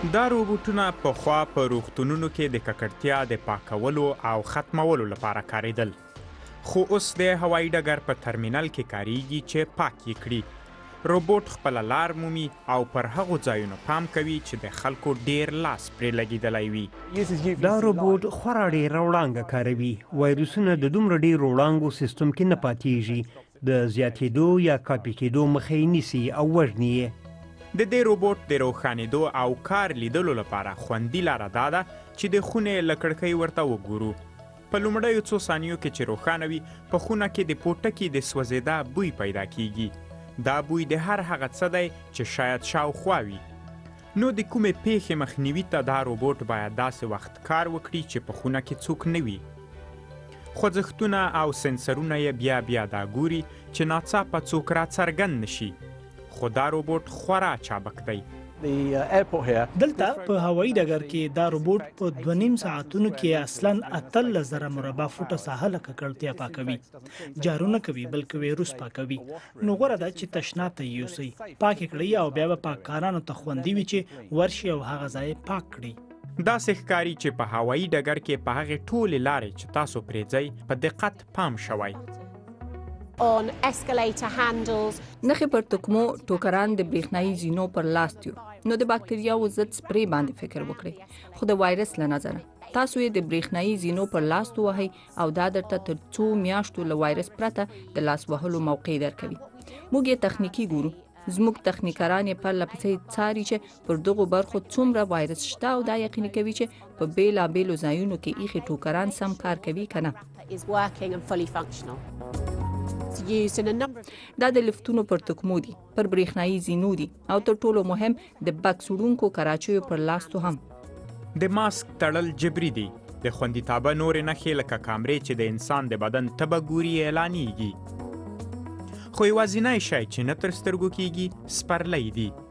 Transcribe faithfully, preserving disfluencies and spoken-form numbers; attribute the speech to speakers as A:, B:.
A: دا روبوټونه پخوا په روغتونونو کې د ککړتیا د پاکولو او ختمولو لپاره کارېدل، خو اوس د هوایي ډګر په ترمینل کې کاریږي چې پاک یې کړي. روبوټ خپله لار مومي او پر هغو ځایونو پام کوي چې د خلکو ډیر لاس پرې لګېدلی وي.
B: دا روبوټ خورا ډېره وړانګه کاروي. وایروسونه د دومره ډېرو وړانګو سیستم کې نه پاتېږي. د زیاتېدو یا کاپي کېدو مخه یې نیسي او وژني یې.
A: د دې روبوټ د روښانېدو او کار لیدلو لپاره خوندي لاره دا ده چې د خونې له کړکۍ ورته وګورو. په لومړیو څو ثانیو کې چې روښانه وي، په خونه کې د پوټکي د سوځېدا بوی پیدا کیږي. دا بوی د هر هغه څه دی چې شاید شاوخوا وي. نو د کومې پیښې مخنیوي ته دا روبوټ باید داسې وخت کار وکړي چې په خونه کې څوک نه وي. خوځښتونه او سنسرونه یې بیا بیا دا ګوري چې ناڅاپه څوک را څرګند نشي. خو دا روبوټ خورا چابک دی.
C: دلته په هوایي ډګر کې دا روبوټ په دوه نیم ساعتونو کې اصلا اتلس زره مربع فوټه ساحه له ککړتیا پاکوي. جارو نه کوي بلکې ویروس پاکوي. نو غوره ده چې تشناب ته یوسئ، پاک کړئ او بیا به پاککارانو ته خوندي وي چې ورشي او هغه ځای پاک کړي.
A: داسې ښکاري چې په هوایي ډګر کې په هغې ټولې لارې چې تاسو پرې ځئ په دقت پام شوی.
D: on escalator handles.
E: نخې پر تکمو ټوکران د برېښنایي زینو پر لاس یو، نو د باکتریاوو ضد سپری باندې فکر وکړئ، خو د وایرس له نظره تاسو یې د برېښنایي زینو پر لاس ووهئ او دا درته تر څو میاشتو له وایرس پرته د لاس وهلو موقع درکوي. موږ یې تخنیکي ګورو. زموږ تخنیکران یې پرله پسې څاري چې پر دغو برخو څومره وایرس شته او دا یقیني کوي چې په بېلابېلو ځایونو کې ایښې ټوکران سم کار کوي که نه. دا د لفتونو پر تکمو دي، پر برېښنایي زینو دي او تر ټولو مهم د بکس وړونکو کراچیو پر لاستو هم.
A: د ماسک تړل جبري دي. د خوندیتابه نورې نښې لکه کامرې چې د انسان د بدن تبه ګوري اعلانیږي. خو یوازینی شی چې نه تر سترګو کیږي سپرلی دي.